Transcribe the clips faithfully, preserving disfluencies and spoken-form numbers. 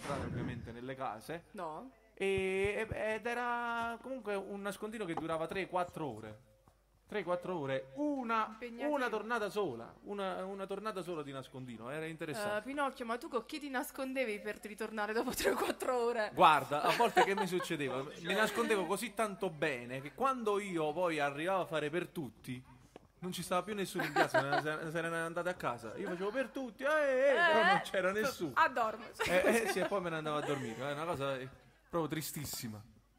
entrare ovviamente nelle case. No. E, ed era comunque un nascondino che durava tre quattro ore. tre quattro ore, una, una tornata sola, una, una tornata sola di nascondino, era interessante. Uh, Pinocchio, ma tu con chi ti nascondevi per ritornare dopo tre quattro ore? Guarda, a volte che mi succedeva? Mi nascondevo così tanto bene che quando io poi arrivavo a fare per tutti, non ci stava più nessuno in piazza, se, se ne andate a casa. Io facevo per tutti, eh, eh, eh, però non c'era nessuno. Addormo. Eh, eh, sì, e poi me ne andavo a dormire, è una cosa proprio tristissima.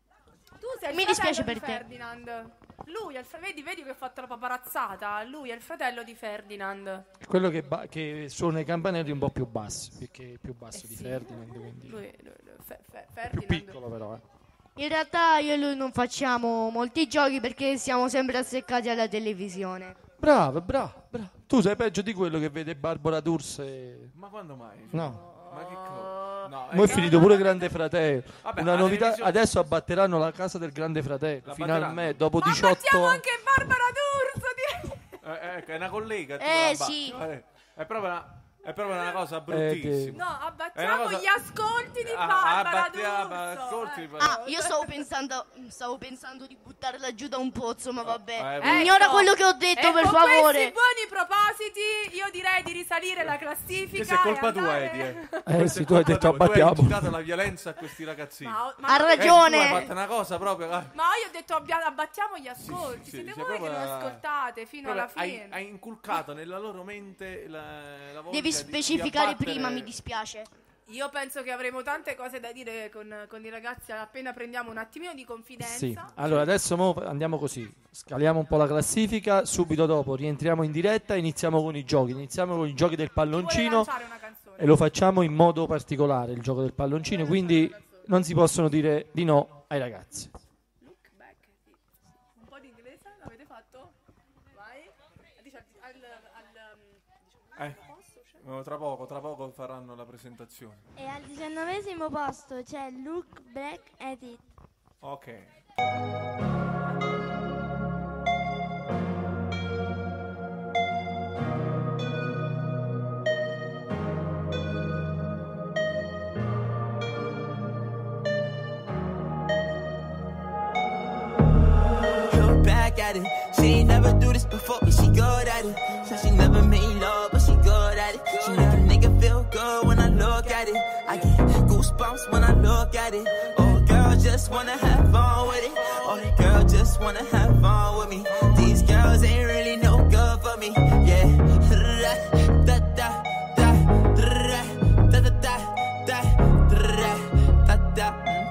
Tu sei il Mi dispiace fratello per di te. Ferdinand. Lui è il fr- vedi, vedi che ho fatto la paparazzata. Lui è il fratello di Ferdinand. Quello che, ba- che suona i campanelli un po' più bassi, perché è più basso Eh di sì. Ferdinand, quindi Lui, lui, lui fe- fe- più Ferdinand. piccolo però, eh. In realtà io e lui non facciamo molti giochi perché siamo sempre azzeccati alla televisione. Bravo, bravo, bravo. Tu sei peggio di quello che vede Barbara D'Urso. Ma quando mai? No. Ma che cosa? No, Mo' è che- finito pure Grande Fratello. Vabbè, Una alla novità, televisione- adesso abbatteranno la casa del Grande Fratello. La Finalmente, dopo Ma diciotto abbattiamo anni. anche Barbara D'Urso. Di... Eh, ecco, è una collega. tu Eh, la abbatti. sì. Eh, È proprio una, è proprio una cosa bruttissima. No, È abbattiamo una cosa- gli ascolti di Ah, Barbara abbattiamo, D'Urso. ascolti, eh. Barbara- Ah, io stavo pensando stavo pensando di buttarla giù da un pozzo, ma vabbè. Eh, Ignora Ecco. quello che ho detto, E per con favore. questi buoni propositi io direi di risalire la classifica. Questa è colpa e tua, andare- Eddie. Eh. Eh Questa sì, è tu hai colpa detto tua. Tu hai abbattiamo. incitato la violenza a questi ragazzini. Ma, ma- Ha Eh, tu ragione. hai fatto una cosa proprio. eh, ma io ho detto abbia- abbattiamo gli ascolti. sì, Siete sì, voi che proprio non la- ascoltate fino proprio alla hai, fine. hai inculcato nella loro mente la, la voglia Devi di- specificare di abbattere- prima, mi dispiace. Io penso che avremo tante cose da dire con, con i ragazzi appena prendiamo un attimino di confidenza. Sì, allora adesso mo andiamo così, scaliamo un po' la classifica, subito dopo rientriamo in diretta e iniziamo con i giochi, iniziamo con i giochi del Chi vuole palloncino lanciare una canzone? e lo facciamo in modo particolare il gioco del palloncino, quindi non si possono dire di no ai ragazzi. Look back. Sì. Un po' di inglese l'avete fatto? Vai. Dici al, al, al, um, Eh, no, tra poco, tra poco faranno la presentazione. E al diciannovesimo posto c'è Look Back at It. Ok. Look back at it. She ain't never do this before, but she good at it. Said she never made love, but she good at it. She make a nigga feel good when I look at it. I get goosebumps when I look at it. Oh, girl, just wanna have fun with it. Oh, the girl just wanna have fun with me. These girls ain't really no good for me. Yeah. Da da da da da da da da da da da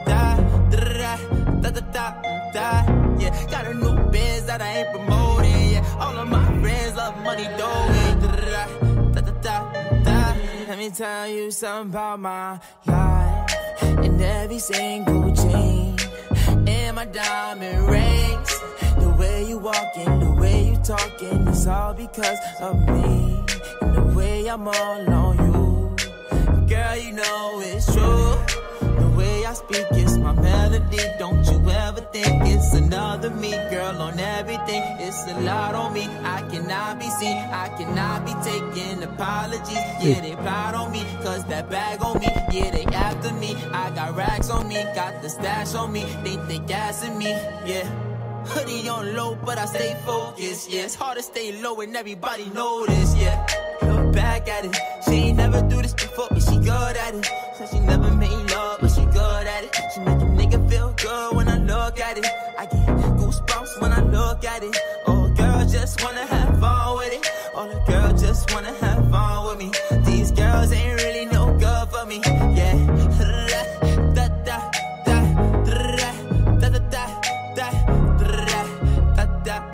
da da da da. Yeah, got a new biz that I ain't promoting. Yeah, all of my friends love money, though. Yeah, da da da da. Let me tell you something about my life. And every single chain and my diamond rings. The way you walking, the way you talking, it's all because of me. And the way I'm all on you, girl, you know it's true. The way I speak is my melody. Don't you ever think it's another me, girl, on everything. It's a lot on me. I cannot be seen. I cannot be taking apologies. Yeah, they proud on me, cause that bag on me. Yeah, they after me. I got racks on me, got the stash on me. Think they gassing me, yeah. Hoodie on low, but I stay focused, yeah. It's hard to stay low and everybody know this, yeah. Look back at it. She ain't never do this before, but she good at it. Said she never made love, but she good at it. She make a nigga feel good when I look at it. I get goosebumps when I look at it. Oh, girl, just wanna have fun with it. Oh, the girl just wanna have fun with me. These girls ain't really no good for me, yeah. Da da da da da da da da da da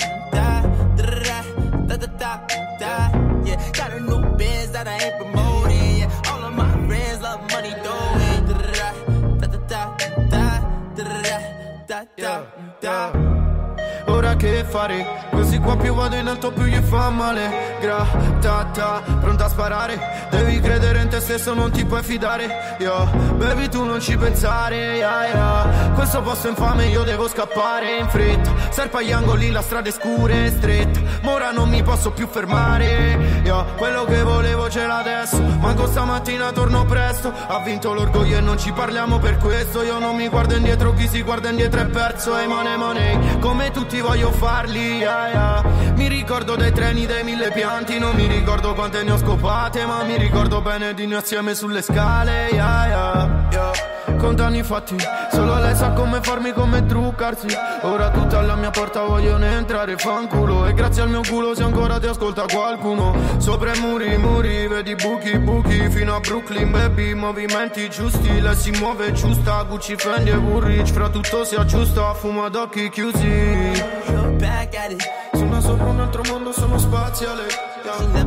da da da da. Yeah, got a new biz that I ain't promoting. Yeah, all of my friends love money, though. Da da da da da da da da da. Ora ancora che fare. Così qua più vado in alto più gli fa male. Gratata, pronta a sparare. Devi credere in te stesso, non ti puoi fidare. Yo, baby tu non ci pensare, yeah, yeah. Questo posto è infame, io devo scappare in fretta. Serpa agli angoli, la strada è scura e stretta. Ma ora non mi posso più fermare. Yo, quello che volevo c'è adesso. Manco stamattina torno presto. Ha vinto l'orgoglio e non ci parliamo per questo. Io non mi guardo indietro, chi si guarda indietro è perso. E money money, come tutti voglio farli, yeah, yeah. Mi ricordo dei treni, dei mille pianti. Non mi ricordo quante ne ho scopate, ma mi ricordo bene di noi assieme sulle scale, yeah, yeah, yeah. Contano i fatti, solo lei sa come farmi, come truccarsi. Ora tutta alla mia porta vogliono entrare, fanculo. E grazie al mio culo se ancora ti ascolta qualcuno. Sopra i muri, muri, vedi buchi, buchi. Fino a Brooklyn, baby, movimenti giusti. Lei si muove giusta, Gucci, Fendi e Woolrich. Fra tutto si aggiusta, fuma ad occhi chiusi. Sono sopra un altro mondo, sono spaziale, yeah.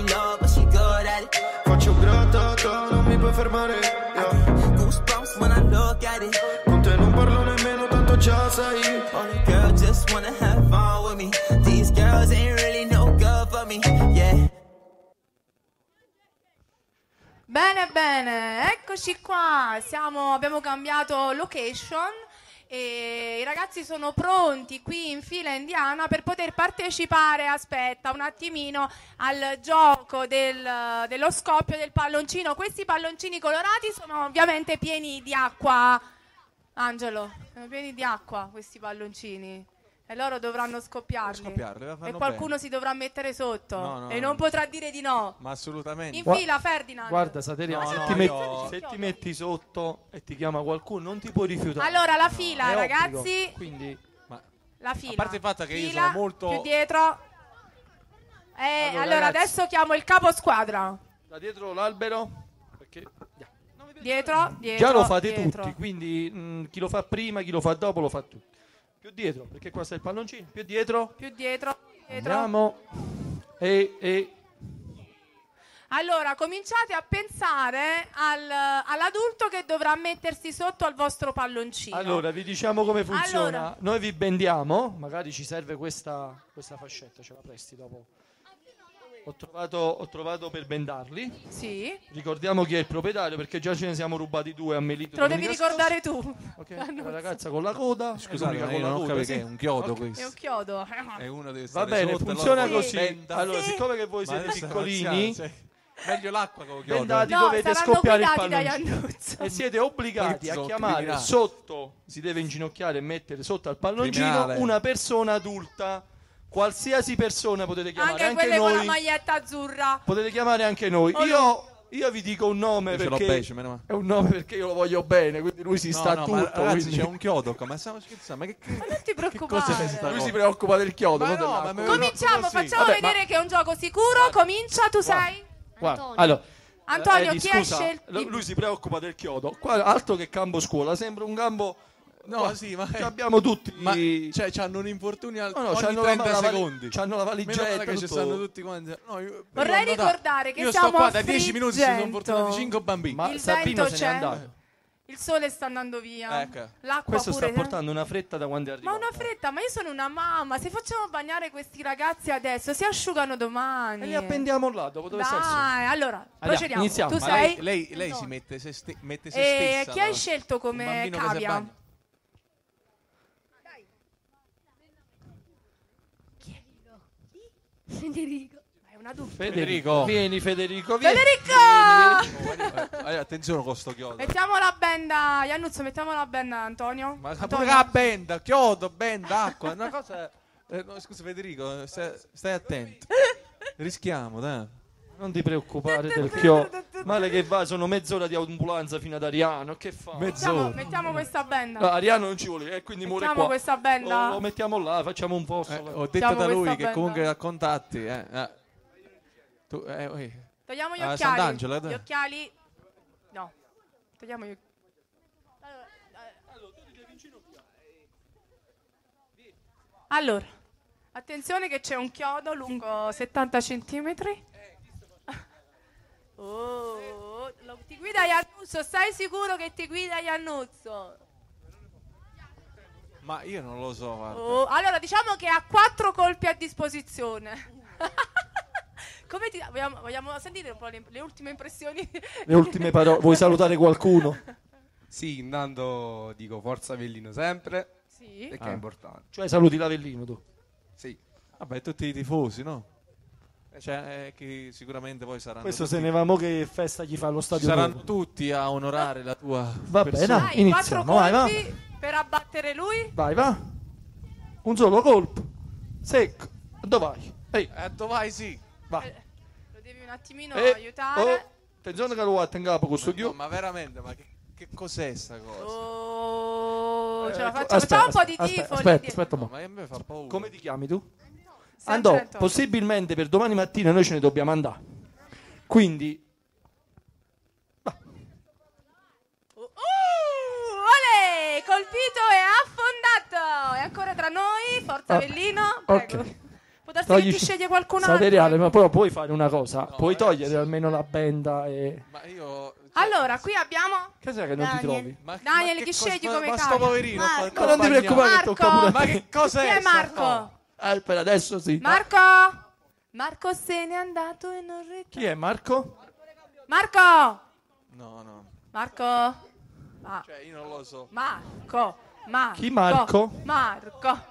Faccio gratata, non mi puoi fermare, yeah. Con te non parlo nemmeno, tanto già sai. All the girls just wanna have fun with me. These girls ain't really no good for me, yeah. Bene, bene, eccoci qua. Siamo, abbiamo cambiato location e i ragazzi sono pronti qui in fila indiana per poter partecipare, aspetta un attimino, al gioco del, dello scoppio del palloncino. Questi palloncini colorati sono ovviamente pieni di acqua, Angelo, sono pieni di acqua questi palloncini e loro dovranno scoppiarli, Scoppiarli, e fanno qualcuno bene. si dovrà mettere sotto, No, no, e no. non potrà dire di no. Ma assolutamente. In Gua- fila, Ferdinand. Guarda Sateria, No, se, no, ti io- metti, se ti metti sotto e ti chiama qualcuno non ti puoi rifiutare. Allora la fila, È ragazzi, obbligo. Quindi Ma la fila. a parte il fatto che io Fila, sono molto- più dietro. Eh, Allora, allora, ragazzi. adesso chiamo il capo squadra. da dietro l'albero perché Dietro, dietro. già lo fate dietro. tutti, quindi mh, chi lo fa prima, chi lo fa dopo lo fa tutti. Più dietro, perché qua sta il palloncino, più dietro. Più dietro, dietro. Andiamo. E e Allora, cominciate a pensare al- all'adulto che dovrà mettersi sotto al vostro palloncino. allora vi diciamo come funziona. Allora. Noi vi bendiamo, magari ci serve questa questa fascetta, ce la presti dopo. Ho trovato, ho trovato per bendarli. Sì. Ricordiamo chi è il proprietario perché già ce ne siamo rubati due a Melito. Te lo devi domenica ricordare tu. scorsa. Ok, la ragazza con la coda. Scusate, l'unica ma con io la non ho coda, capito sì. che è un chiodo Ok. È un questo. chiodo. E uno deve Va stare bene, sotto, funziona allora così. benda. Allora, Sì. siccome che voi Ma siete adesso piccolini, cioè, meglio l'acqua con chiodo. bendati, No, dovete saranno scoppiare il guidati da palloncino. Iannuzzo. E siete obbligati a Sotto, chiamare criminale. sotto, si deve inginocchiare e mettere sotto al palloncino Criminale. una persona adulta. Qualsiasi persona potete chiamare, Anche anche, quelle con la noi. maglietta azzurra. Potete chiamare anche noi. Oh, Io, io vi dico un nome Io ce l'ho perché beccio, meno male. è un nome perché io lo voglio bene, quindi lui si No, sta no, tutto. ma ragazzi, quindi- c'è un chiodo qua, ma stiamo scherzando? Ma che, Ma non ti cos'è preoccupare. sta lui cosa? si preoccupa del chiodo, Ma non no, dell'acqua. ma me- Cominciamo, così. facciamo Vabbè, vedere ma- che è un gioco sicuro. Comincia, tu sei? Guarda, Antonio. allora, Antonio, Eddie, chi hai scusa, scelto? l- lui si preoccupa del chiodo. Qua altro che campo scuola, sembra un campo. No, Qua- sì, ma ci abbiamo tutti. Ma cioè, c'hanno un infortunio al No, no, ogni c'hanno la- trenta la vali- secondi. c'hanno la Meno valigetta, male che ci tutto. stanno tutti quanti. No, io- Vorrei io ho notato- ricordare che io siamo sto qua a da dieci minuti, si sono Friggento. portati cinque bambini. Ma Il Sabino vento se n'è c'è? andato. Il sole sta andando via. Ecco. L'acqua Questo pure. sta portando una fretta da quando è Ma arrivato. una fretta, ma io sono una mamma. Se facciamo bagnare questi ragazzi adesso, si asciugano domani. E li appendiamo là, dopo dove sta il sole? Dai, allora, procediamo. iniziamo. Tu Ma sei? lei, lei, lei si mette se, ste- mette se E stessa. chi hai no? scelto Un come bambino che si cavia? bagna. Federico. È un adulto. Federico. Vieni Federico, vieni. Federico! Oh, eh, attenzione con sto chiodo. Mettiamo la benda, Iannuzzo, mettiamo la benda, Antonio. Ma Antonio. pure la benda, chiodo, benda, acqua. Una cosa. eh, no, scusa Federico, stai, stai attento. Rischiamo, dai. Non ti preoccupare del chiodo. Male che va, sono mezz'ora di ambulanza fino ad Ariano. Che fa? Mettiamo, Mezz'ora. mettiamo questa benda. No, Ariano non ci vuole, e quindi muore Mettiamo qua. questa benda. Lo, lo mettiamo là, facciamo un posto. Eh, ho detto Mettiamo da lui questa che benda. comunque ha contatti. Eh, eh. Tu, eh, oi. Togliamo gli Ah, occhiali. Sant'Angelo, dai. Gli occhiali. No. Togliamo gli occhiali. Allora, attenzione che c'è un chiodo lungo settanta centimetri. Oh, lo- ti guida Iannuzzo, stai sicuro che ti guida Iannuzzo? Ma io non lo so, guarda. Oh, allora, diciamo che ha quattro colpi a disposizione. Come ti... vogliamo, vogliamo sentire un po' le, le ultime impressioni? Le ultime parole. Vuoi salutare qualcuno? Sì, intanto dico forza Avellino sempre. Sì. Perché Ah. è importante. Cioè saluti l'Avellino tu. Sì. Vabbè, tutti i tifosi, no? Cioè, eh, che sicuramente poi saranno Questo tutti, se ne va, mo che festa gli fa allo stadio saranno nuovo. tutti a onorare la tua Va bene, persona. dai. Dai, quattro iniziamo, vai, va. colpi per abbattere lui. Vai, va. Un solo colpo. Secco. Dove vai? Ehi, Eh, dove vai, sì. vai. Eh, lo devi un attimino Eh, aiutare. oh, attenzione che lo guarda in capo questo No, chiuso. ma veramente, ma che, che cos'è sta cosa? Oh, ce la Ecco, facciamo, facciamo un po' di aspetta, tifo. aspetta, di- aspetta un No, po'. ma a me fa paura. Come ti chiami tu? Sempre Andò, Antonio. possibilmente per domani mattina noi ce ne dobbiamo andare. Quindi, Uh, olè, colpito e affondato. È ancora tra noi. Forza Ah, Avellino. ok. Prego. Può darsi togli che ti sceglie qualcun altro. Sateriale, ma però puoi fare una cosa. No, puoi eh, togliere sì. almeno la benda e... Ma io... cioè, Allora, qui abbiamo Che sai che non ti Daniel. trovi? ma, Daniel, ma chi che cosa- scegli ma- come ma sto cambia? poverino Marco. sta Ma non ti accompagnando. preoccupare che Marco. tocca pure a Ma te. che cos'è? Chi è sta Marco? cosa? Ah, per adesso sì. Marco. Marco se n'è andato e non ritorna. Chi è Marco? Marco. No, no. Marco. Ma- Cioè, io non lo so. Marco. Marco. Chi Marco? Marco.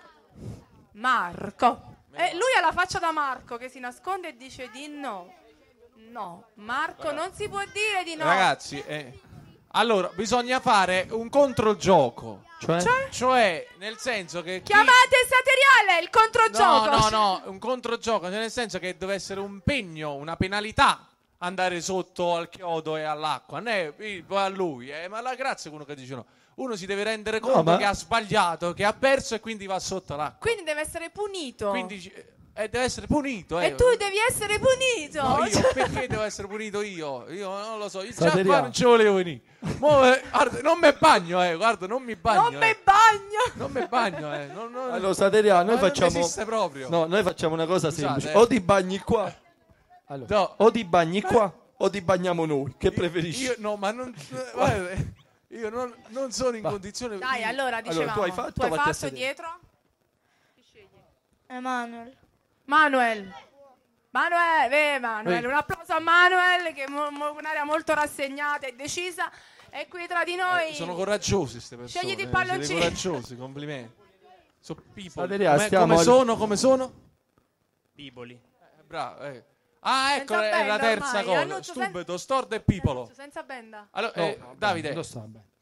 Marco. E lui ha la faccia da Marco che si nasconde e dice di no. No, Marco non si può dire di no. Ragazzi, eh, allora, bisogna fare un controgioco. Cioè? Cioè, nel senso che... chi- Chiamate Sateriale, il controgioco. No, no, no, un controgioco, cioè nel senso che deve essere un pegno, una penalità andare sotto al chiodo e all'acqua. Ne, a lui, eh, ma la grazia è uno che dice no. Uno si deve rendere conto ma- che ha sbagliato, che ha perso e quindi va sotto l'acqua. Quindi deve essere punito. Quindi ci- eh, deve essere punito. Eh. E tu devi essere punito. No, io Cioè- perché devo essere punito io? Io non lo so, io già Sateriale. qua non ci volevo venire. Mo, eh, guarda, non mi bagno, eh, guarda, non mi bagno. non eh. mi bagno. Non mi bagno, eh. Non, non, Allora, Sateriale, noi ma non facciamo... esiste proprio. No, noi facciamo una cosa Scusate, semplice. eh. O ti bagni qua. Allora, No. o ti bagni qua o ti bagniamo noi. Che preferisci? Io no, ma non guarda, io non, non sono in Va. condizione. Dai, io- allora dicevamo. tu hai fatto, tu hai vatti a fatto sedere. dietro? Emanuel. Manuel. Manuel, eh, Manuel, Ehi. un applauso a Manuel che è mo- mo- un'area molto rassegnata e decisa. E qui tra di noi. Eh, sono coraggiosi queste persone. Scegliti il eh, palloncino. Siete coraggiosi, complimenti. Sono people. Sateriale, Come, stiamo come al- sono? Come sono? Biboli. Eh, bravo, eh. Ah, ecco, Senza è la benda terza ormai, cosa. Annuncio sen- Stupido, stordo e pipolo. Senza benda. Allora, No, eh, vabbè, Davide, lo sta bene.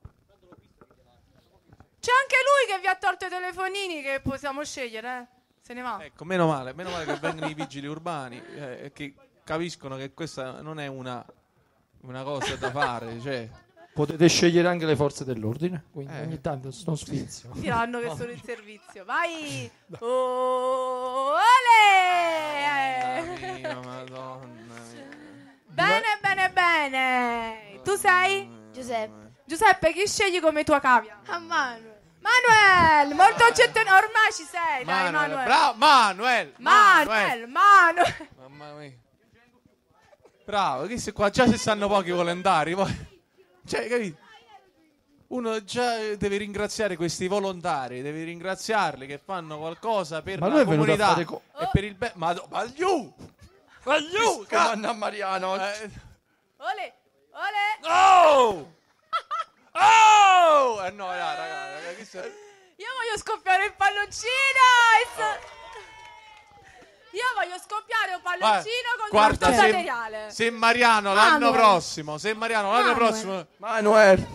C'è anche lui che vi ha tolto i telefonini che possiamo scegliere, eh. Se ne va. ecco, meno male, meno male che vengono i vigili urbani eh, e che capiscono che questa non è una, una cosa da fare, cioè. Potete scegliere anche le forze dell'ordine. Quindi Eh. ogni tanto non sfizio. Diranno che sono in servizio. Vai! Oh, ole! Madonna mia, madonna mia. Bene, bene, bene. Tu sei? Giuseppe. Giuseppe, chi scegli come tua cavia? Emanuel. Manuel, molto gettonato. Ormai ci sei, dai, Manuel, Manuel. bravo, Manuel, Manuel, Manuel. Mamma mia. Bravo, che se qua già ci stanno pochi volontari, poi. Cioè, capito? Uno già deve ringraziare questi volontari, deve ringraziarli che fanno qualcosa per Ma la lui è venuto a comunità fare co- e per il bene. Ma, ma giù! Ma giù! Comanda Mariano. Eh, Ole, ole. oh! Oh! Eh no, raga, raga, raga, che se- Io voglio scoppiare il palloncino. e so- Io voglio scoppiare un palloncino con Guarda, tutto se, materiale. se Mariano l'anno Manuel. prossimo, se Mariano l'anno Manuel. prossimo, Manuel.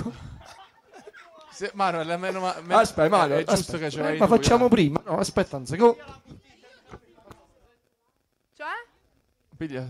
se, Manuel, meno ma- me- Aspetta, Manuel. è giusto aspetta. che ce l'hai Ma tu, facciamo dai. prima. No, aspetta un secondo. Cioè? Piglia-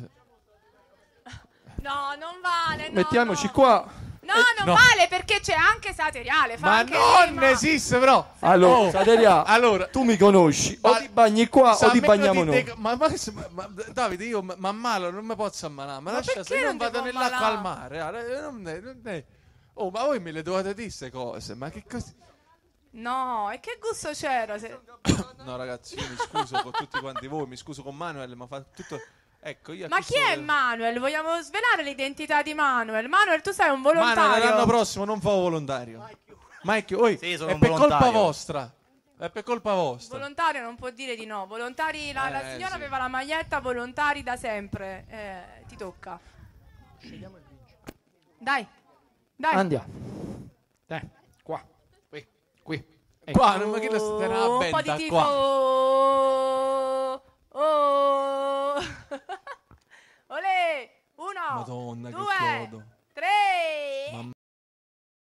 No, non vale. No, Mettiamoci no. qua. No, non no. vale perché c'è anche Sateriale. Fa Ma anche non rima. esiste, però. Allora, Oh, Sateriale, allora, tu mi conosci. O Ma- ti bagni qua sa o ti meno bagniamo di noi. te- ma, ma, ma- ma- Davide, io ma, ma malo non mi posso ammalare. Ma, Ma lascia perché se io non non ti vado può nell'acqua al ammalare? mare. eh, non è- non è- Oh, ma voi me le dovete dire queste cose. Ma che cosa. No, e che gusto c'era? Se- No, ragazzi, io mi scuso con tutti quanti voi. Mi scuso con Manuel, ma fa tutto. Ecco, io a Ma questo chi è voglio- Manuel? Vogliamo svelare l'identità di Manuel? Manuel, tu sei un Manuel, l'anno volontario. prossimo non fa volontario. Ma è che oi, Sì, sono è un per colpa volontario. vostra. È per colpa vostra. Volontario non può dire di no. Volontari, la, la Eh, signora sì. aveva la maglietta volontari da sempre. Eh, ti tocca. Dai, dai. Andiamo. Dai, qua, qui, qui. Ecco. Qua, non ma che la starà Oh, un po' di benda tifo. qua. Oh, oh. Olè. Uno, Madonna, che due, chiodo. tre. Mamma